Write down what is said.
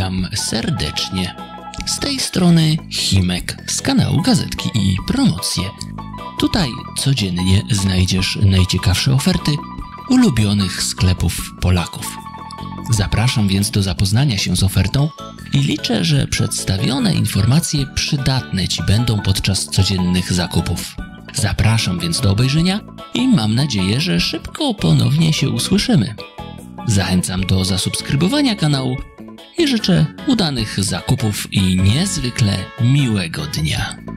Witam serdecznie. Z tej strony Himek z kanału Gazetki i Promocje. Tutaj codziennie znajdziesz najciekawsze oferty ulubionych sklepów Polaków. Zapraszam więc do zapoznania się z ofertą i liczę, że przedstawione informacje przydatne Ci będą podczas codziennych zakupów. Zapraszam więc do obejrzenia i mam nadzieję, że szybko ponownie się usłyszymy. Zachęcam do zasubskrybowania kanału i życzę udanych zakupów i niezwykle miłego dnia.